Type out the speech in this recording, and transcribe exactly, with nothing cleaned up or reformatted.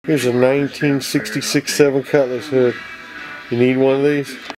Here's a nineteen sixty-six seven Cutlass Hood. You need one of these?